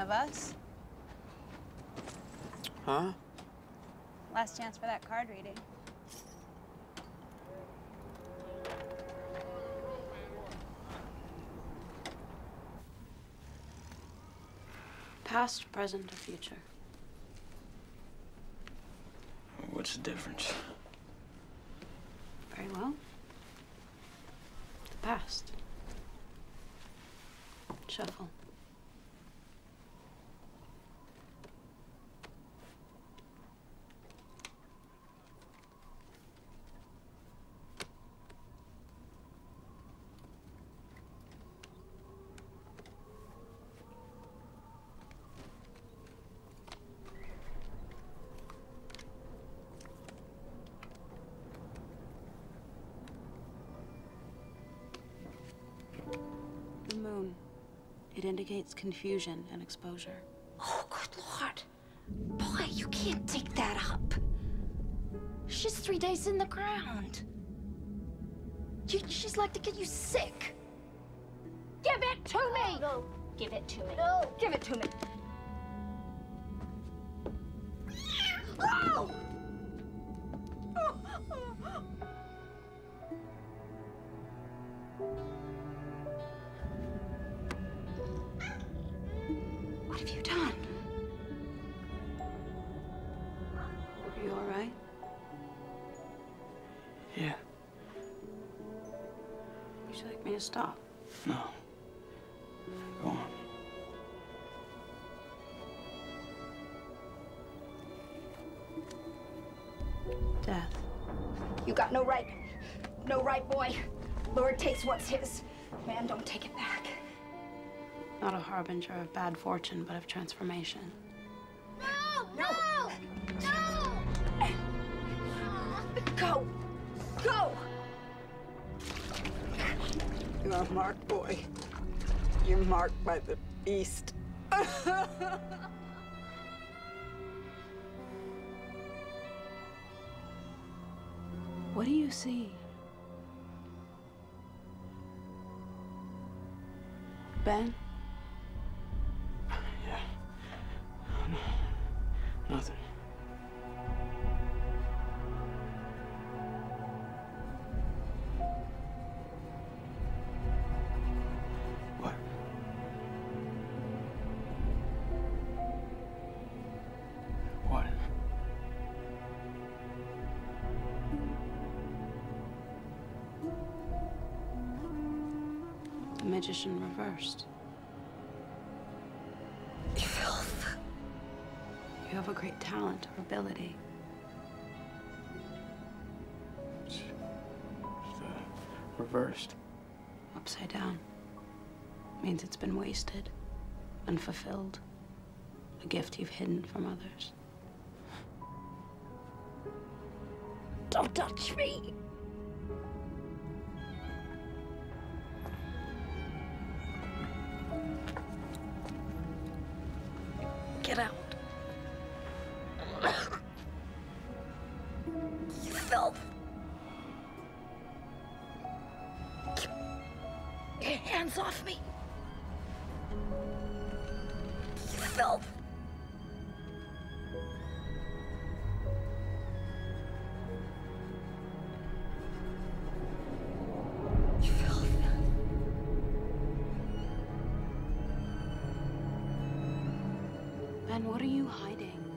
of us. Huh? Last chance for that card reading. Past, present, or future? What's the difference? Very well. The past. Shuffle. The moon. It indicates confusion and exposure. Oh, good Lord. Boy, you can't dig that up. She's 3 days in the ground. She's like to get you sick. Give it to me! No. Give it to me. No. Give it to me. Oh! What have you done? Are you all right? Yeah. Would you like me to stop? No. Go on. Death. You got no right. No right, boy. Lord takes what's his. Man, don't take it back. Not a harbinger of bad fortune, but of transformation. No! No! No! Go! Go! You are marked, boy. You're marked by the beast. What do you see? Ben? Yeah. Nothing. What? What? The magician reversed. Filth. You have a great talent or ability. It's reversed. Upside down. Means it's been wasted, unfulfilled. A gift you've hidden from others. Don't touch me. Get out. You filth. Get your hands off me. You filth. You filth. Ben, what are you hiding?